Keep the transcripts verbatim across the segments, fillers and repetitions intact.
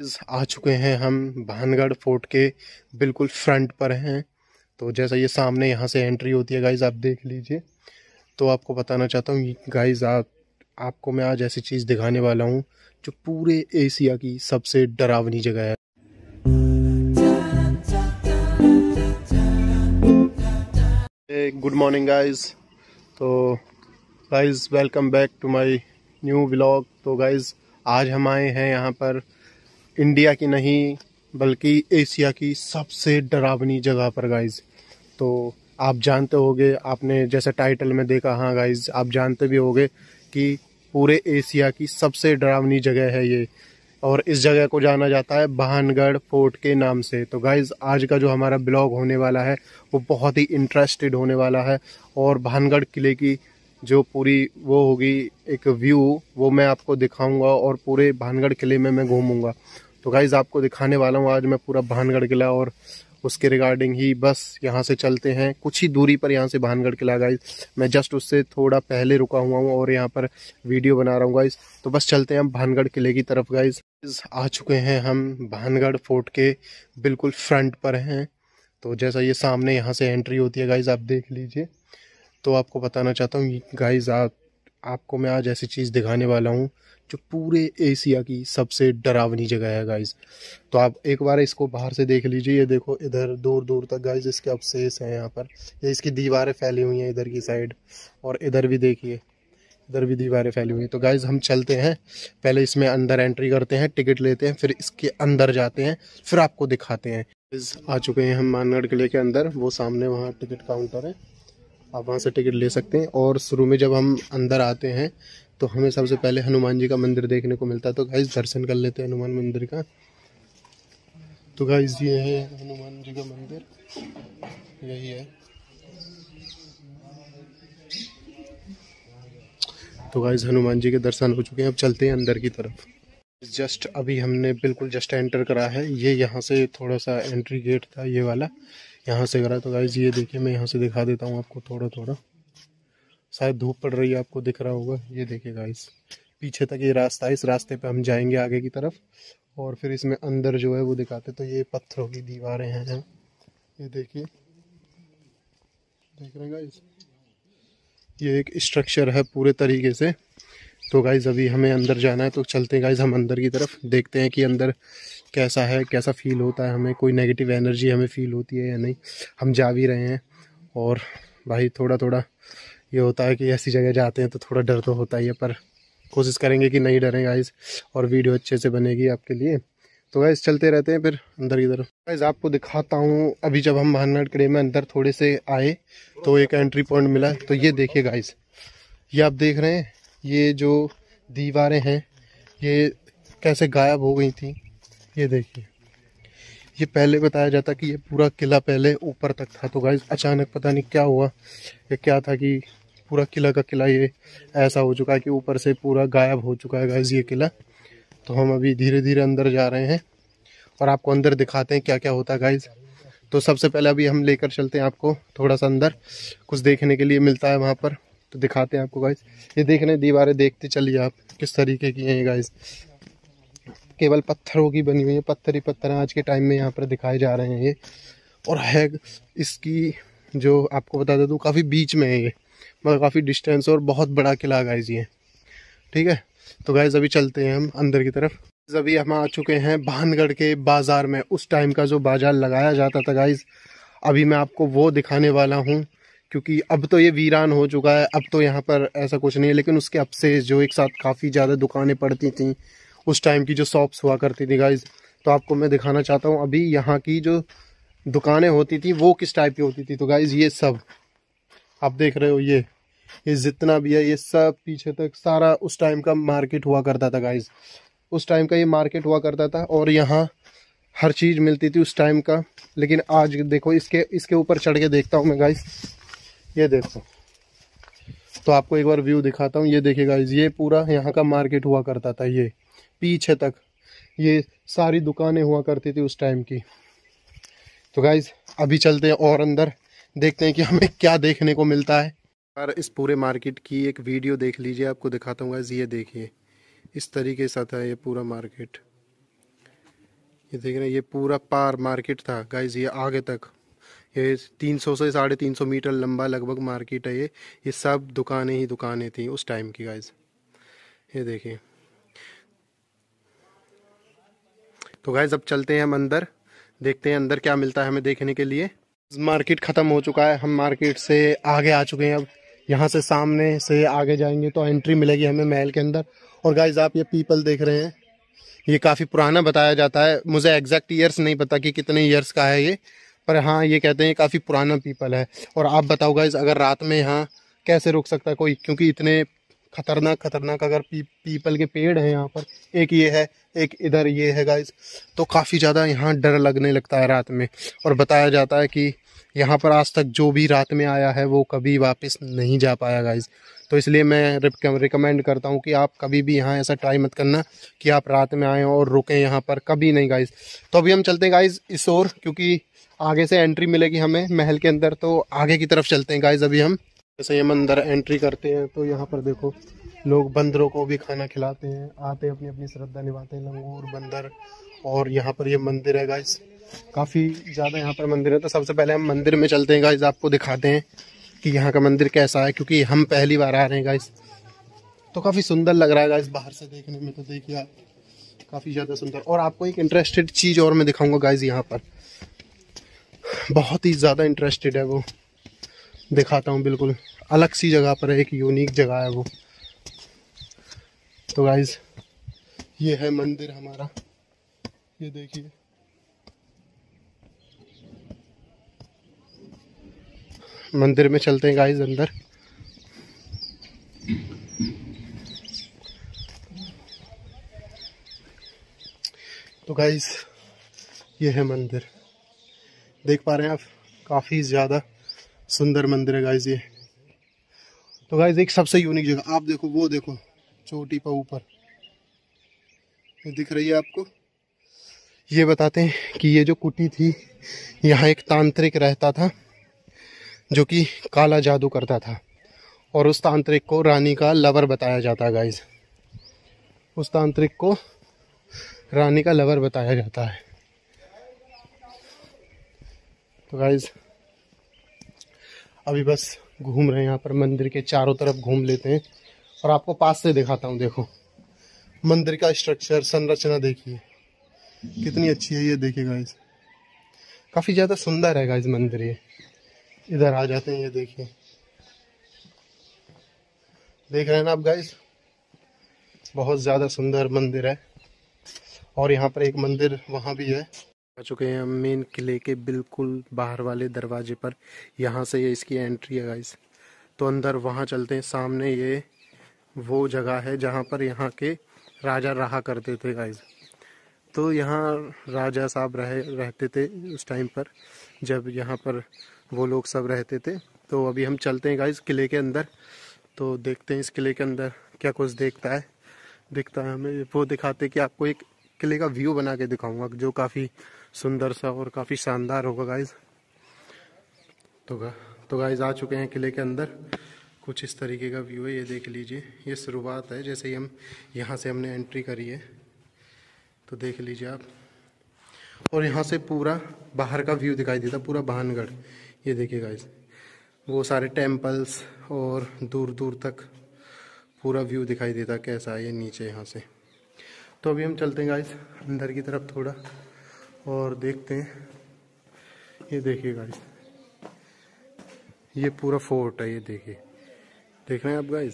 आ चुके हैं हम भानगढ़ फोर्ट के बिल्कुल फ्रंट पर हैं। तो जैसा ये सामने यहाँ से एंट्री होती है गाइज, आप देख लीजिए। तो आपको बताना चाहता हूँ गाइज, आप आपको मैं आज ऐसी चीज़ दिखाने वाला हूँ जो पूरे एशिया की सबसे डरावनी जगह है। Good morning guys. तो guys welcome back to my new vlog. तो गाइज आज हम आए हैं यहाँ पर इंडिया की नहीं बल्कि एशिया की सबसे डरावनी जगह पर गाइज। तो आप जानते होंगे, आपने जैसे टाइटल में देखा, हाँ गाइज आप जानते भी होंगे कि पूरे एशिया की सबसे डरावनी जगह है ये, और इस जगह को जाना जाता है भानगढ़ फोर्ट के नाम से। तो गाइज आज का जो हमारा ब्लॉग होने वाला है वो बहुत ही इंटरेस्टेड होने वाला है, और भानगढ़ किले की जो पूरी वो होगी एक व्यू, वो मैं आपको दिखाऊंगा और पूरे भानगढ़ किले में मैं घूमूंगा। तो गाइज आपको दिखाने वाला हूँ आज मैं पूरा भानगढ़ किला, और उसके रिगार्डिंग ही बस यहाँ से चलते हैं। कुछ ही दूरी पर यहाँ से भानगढ़ किला गाइज, मैं जस्ट उससे थोड़ा पहले रुका हुआ हूँ और यहाँ पर वीडियो बना रहा हूँ गाइज। तो बस चलते हैं हम भानगढ़ किले की तरफ गाइज। आ चुके हैं हम भानगढ़ फोर्ट के बिल्कुल फ्रंट पर हैं। तो जैसा ये सामने यहाँ से एंट्री होती है गाइज, आप देख लीजिए। तो आपको बताना चाहता हूँ गाइज, आप आपको मैं आज ऐसी चीज़ दिखाने वाला हूँ जो पूरे एशिया की सबसे डरावनी जगह है गाइज। तो आप एक बार इसको बाहर से देख लीजिए। ये देखो इधर दूर दूर तक गाइज इसके अवशेष हैं यहाँ पर, ये इसकी दीवारें फैली हुई हैं इधर की साइड, और इधर भी देखिए, इधर भी दीवारें फैली हुई हैं। तो गाइज हम चलते हैं, पहले इसमें अंदर एंट्री करते हैं, टिकट लेते हैं, फिर इसके अंदर जाते हैं, फिर आपको दिखाते हैं। आ चुके हैं हम भानगढ़ किले के अंदर, वो सामने वहाँ टिकट काउंटर है, आप वहाँ से टिकट ले सकते हैं। और शुरू में जब हम अंदर आते हैं तो हमें सबसे पहले हनुमान जी का मंदिर देखने को मिलता है। तो गाइस दर्शन कर लेते हैं हनुमान मंदिर का। तो गाइस ये है हनुमान जी का मंदिर, यही है। तो गाइस हनुमान जी के दर्शन हो चुके हैं, अब चलते हैं अंदर की तरफ। जस्ट अभी हमने बिल्कुल जस्ट एंटर करा है, ये यहाँ से थोड़ा सा एंट्री गेट था ये वाला, यहाँ से करा। तो गाइस ये देखिए, मैं यहाँ से दिखा देता हूँ आपको थोड़ा थोड़ा, शायद धूप पड़ रही है आपको दिख रहा होगा। ये देखिए गाइस पीछे तक ये रास्ता है, इस रास्ते पे हम जाएंगे आगे की तरफ, और फिर इसमें अंदर जो है वो दिखाते। तो ये पत्थरों की दीवारें हैं, ये देखिए, देख रहे हैं गाइस, ये एक स्ट्रक्चर है पूरे तरीके से। तो गाइज अभी हमें अंदर जाना है, तो चलते हैं गाइज हम अंदर की तरफ, देखते हैं कि अंदर कैसा है, कैसा फील होता है हमें, कोई नेगेटिव एनर्जी हमें फील होती है या नहीं। हम जा भी रहे हैं, और भाई थोड़ा थोड़ा ये होता है कि ऐसी जगह जाते हैं तो थोड़ा डर तो होता ही है, पर कोशिश करेंगे कि नहीं डरें गाइज, और वीडियो अच्छे से बनेगी आपके लिए। तो गाइज चलते रहते हैं फिर अंदर की तरफ। गाइज आपको दिखाता हूँ, अभी जब हम भानगढ़ किले में अंदर थोड़े से आए तो एक एंट्री पॉइंट मिला। तो ये देखिए गाइज, ये आप देख रहे हैं, ये जो दीवारें हैं ये कैसे गायब हो गई थी। ये देखिए, ये पहले बताया जाता कि ये पूरा किला पहले ऊपर तक था। तो गाइस अचानक पता नहीं क्या हुआ, ये क्या था कि पूरा किला का किला ये ऐसा हो चुका है कि ऊपर से पूरा गायब हो चुका है गाइस ये किला। तो हम अभी धीरे धीरे अंदर जा रहे हैं और आपको अंदर दिखाते हैं क्या क्या होता है गाइस। तो सबसे पहले अभी हम लेकर चलते हैं आपको थोड़ा सा अंदर, कुछ देखने के लिए मिलता है वहाँ पर, तो दिखाते हैं आपको गाइस। ये देख रहे हैं दीवारें, देखते चलिए आप किस तरीके की हैं गाइस, केवल पत्थरों की बनी हुई है, पत्थर ही पत्थर आज के टाइम में यहाँ पर दिखाए जा रहे हैं ये। और है इसकी जो आपको बता देता हूँ काफ़ी बीच में है ये, मतलब काफ़ी डिस्टेंस, और बहुत बड़ा किला गाइस ये, ठीक है। तो गाइस अभी चलते हैं हम अंदर की तरफ। अभी हम आ चुके हैं भानगढ़ के बाज़ार में, उस टाइम का जो बाजार लगाया जाता था गाइस, अभी मैं आपको वो दिखाने वाला हूँ, क्योंकि अब तो ये वीरान हो चुका है, अब तो यहाँ पर ऐसा कुछ नहीं है, लेकिन उसके अवशेष जो एक साथ काफ़ी ज़्यादा दुकानें पड़ती थी उस टाइम की, जो शॉप्स हुआ करती थी गाइज, तो आपको मैं दिखाना चाहता हूँ अभी यहाँ की जो दुकानें होती थी वो किस टाइप की होती थी। तो गाइज ये सब आप देख रहे हो, ये ये जितना भी है ये सब पीछे तक सारा उस टाइम का मार्केट हुआ करता था गाइज, उस टाइम का ये मार्केट हुआ करता था, और यहाँ हर चीज़ मिलती थी उस टाइम का। लेकिन आज देखो, इसके इसके ऊपर चढ़ के देखता हूँ मैं गाइज, ये देखो, तो आपको एक बार व्यू दिखाता हूँ। ये देखिए गाइज, ये पूरा यहाँ का मार्केट हुआ करता था, ये पीछे तक ये सारी दुकानें हुआ करती थी उस टाइम की। तो गाइज अभी चलते हैं और अंदर, देखते हैं कि हमें क्या देखने को मिलता है। और इस पूरे मार्केट की एक वीडियो देख लीजिए, आपको दिखाता हूँ गाइज। ये देखिए इस तरीके से था ये पूरा मार्केट, ये देख रहे हैं, ये पूरा पार मार्केट था गाइज, ये आगे तक, ये तीन सौ से साढ़े तीन सौ मीटर लंबा लगभग मार्केट है ये ये सब दुकानें ही दुकानें थी उस टाइम की गाइज। ये देखिए। तो गाइज अब चलते हैं हम अंदर, देखते हैं अंदर क्या मिलता है हमें देखने के लिए। मार्केट ख़त्म हो चुका है, हम मार्केट से आगे आ चुके हैं। अब यहाँ से सामने से आगे जाएंगे तो एंट्री मिलेगी हमें महल के अंदर। और गाइज आप ये पीपल देख रहे हैं, ये काफ़ी पुराना बताया जाता है, मुझे एग्जैक्ट ईयर्स नहीं पता कि कितने ईयर्स का है ये, पर हाँ ये कहते हैं काफ़ी पुराना पीपल है। और आप बताओ गाइज, अगर रात में यहाँ कैसे रुक सकता है कोई, क्योंकि इतने खतरनाक खतरनाक अगर पी, पीपल के पेड़ हैं यहाँ पर, एक ये है एक इधर ये है गाइज, तो काफ़ी ज़्यादा यहाँ डर लगने लगता है रात में। और बताया जाता है कि यहाँ पर आज तक जो भी रात में आया है वो कभी वापस नहीं जा पाया गाइज। तो इसलिए मैं रिकमेंड करता हूँ कि आप कभी भी यहाँ ऐसा ट्राई मत करना कि आप रात में आएँ और रुकें यहाँ पर, कभी नहीं गाइज। तो अभी हम चलते हैं गाइज इस ओर, क्योंकि आगे से एंट्री मिलेगी हमें महल के अंदर, तो आगे की तरफ चलते हैं गाइज। अभी हम जैसे हम अंदर एंट्री करते हैं तो यहाँ पर देखो लोग बंदरों को भी खाना खिलाते हैं, आते अपनी अपनी श्रद्धा निभाते हैं, लंगूर बंदर। और यहाँ पर ये मंदिर है गाइज, काफ़ी ज़्यादा यहाँ पर मंदिर है। तो सबसे पहले हम मंदिर में चलते हैं गाइज, आपको दिखाते हैं कि यहाँ का मंदिर कैसा है, क्योंकि हम पहली बार आ रहे हैं गाइज। तो काफ़ी सुंदर लग रहा है गाइज बाहर से देखने में, तो देखिए आप काफ़ी ज़्यादा सुंदर। और आपको एक इंटरेस्टेड चीज़ और मैं दिखाऊंगा गाइज, यहाँ पर बहुत ही ज़्यादा इंटरेस्टेड है वो, दिखाता हूँ। बिल्कुल अलग सी जगह पर है, एक यूनिक जगह है वो। तो गाइज ये है मंदिर हमारा, ये देखिए। मंदिर में चलते हैं गाइज अंदर। तो गाइज ये है मंदिर, देख पा रहे हैं आप, काफ़ी ज़्यादा सुंदर मंदिर है गाइज ये। तो गाइज एक सबसे यूनिक जगह आप देखो, वो देखो चोटी पर ऊपर ये दिख रही है आपको। ये बताते हैं कि ये जो कुटी थी, यहाँ एक तांत्रिक रहता था जो कि काला जादू करता था, और उस तांत्रिक को रानी का लवर बताया जाता है गाइज। उस तांत्रिक को रानी का लवर बताया जाता है। तो गाइज अभी बस घूम रहे हैं यहाँ पर, मंदिर के चारों तरफ घूम लेते हैं और आपको पास से दिखाता हूँ। देखो मंदिर का स्ट्रक्चर, संरचना देखिए कितनी अच्छी है। ये देखिए गाइज, काफ़ी ज़्यादा सुंदर है गाइज मंदिर ये। इधर आ जाते हैं, ये देखिए, देख रहे हैं ना आप गाइज, बहुत ज़्यादा सुंदर मंदिर है। और यहाँ पर एक मंदिर वहाँ भी है। आ चुके हैं हम मेन किले के बिल्कुल बाहर वाले दरवाजे पर, यहाँ से ये इसकी एंट्री है गाइज। तो अंदर वहाँ चलते हैं, सामने ये वो जगह है जहाँ पर यहाँ के राजा रहा करते थे गाइज। तो यहाँ राजा साहब रहे रहते थे उस टाइम पर, जब यहाँ पर वो लोग सब रहते थे। तो अभी हम चलते हैं गाइज किले के अंदर, तो देखते हैं इस किले के अंदर क्या कुछ देखता है दिखता है हमें। वो दिखाते कि आपको एक किले का व्यू बना के दिखाऊंगा जो काफ़ी सुंदर सा और काफ़ी शानदार होगा गाइज। तो गा, तो गाइज आ चुके हैं किले के अंदर, कुछ इस तरीके का व्यू है, ये देख लीजिए। ये शुरुआत है, जैसे ही हम यहाँ से हमने एंट्री करी है तो देख लीजिए आप। और यहाँ से पूरा बाहर का व्यू दिखाई देता, पूरा भानगढ़। ये देखिए गाइज, वो सारे टेम्पल्स और दूर दूर तक पूरा व्यू दिखाई देता कैसा है ये नीचे यहाँ से। तो अभी हम चलते हैं गाइज अंदर की तरफ थोड़ा और देखते हैं। ये देखिए गाइज, ये पूरा फोर्ट है, ये देखिए, देख रहे हैं आप गाइज,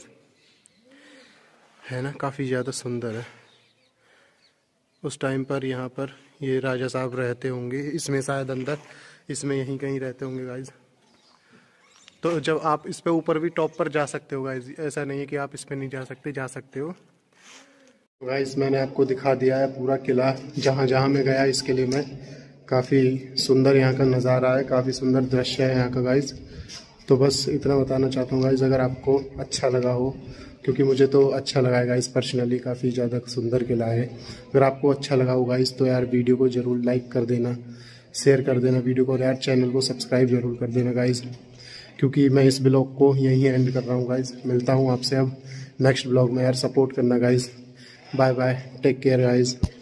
है ना, काफ़ी ज़्यादा सुंदर है। उस टाइम पर यहाँ पर ये राजा साहब रहते होंगे, इसमें शायद अंदर, इसमें यहीं कहीं रहते होंगे गाइज। तो जब आप इस पे ऊपर भी टॉप पर जा सकते हो गाइज, ऐसा नहीं है कि आप इस पे नहीं जा सकते, जा सकते हो। गाइज मैंने आपको दिखा दिया है पूरा किला, जहाँ जहाँ मैं गया इस किले में। काफ़ी सुंदर यहाँ का नज़ारा है, काफ़ी सुंदर दृश्य है यहाँ का गाइज। तो बस इतना बताना चाहता हूँ गाइज, अगर आपको अच्छा लगा हो, क्योंकि मुझे तो अच्छा लगा है गाइज पर्सनली, काफ़ी ज़्यादा सुंदर किला है। अगर आपको अच्छा लगा हो गाइज तो यार वीडियो को ज़रूर लाइक कर देना, शेयर कर देना वीडियो को, और यार चैनल को सब्सक्राइब जरूर कर देना गाइज, क्योंकि मैं इस ब्लॉग को यहीं एंड कर रहा हूँ गाइज। मिलता हूँ आपसे अब नेक्स्ट ब्लॉग में, यार सपोर्ट करना guys. Bye bye, take care guys.